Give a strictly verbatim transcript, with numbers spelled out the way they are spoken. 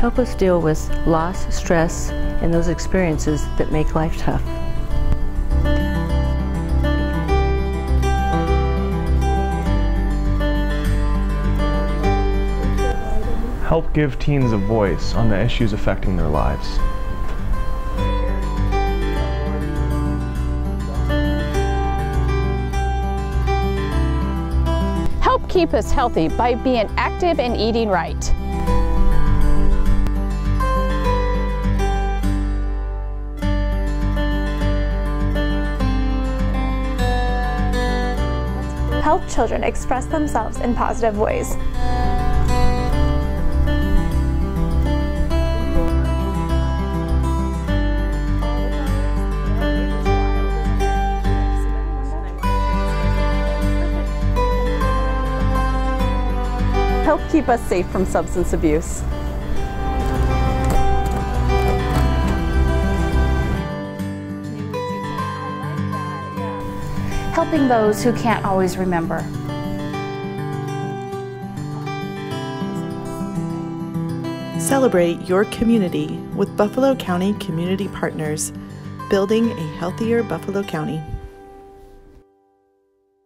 help us deal with loss, stress, and those experiences that make life tough. Help give teens a voice on the issues affecting their lives. Help keep us healthy by being active and eating right. Help children express themselves in positive ways. Help keep us safe from substance abuse. Helping those who can't always remember. Celebrate your community with Buffalo County Community Partners, building a healthier Buffalo County.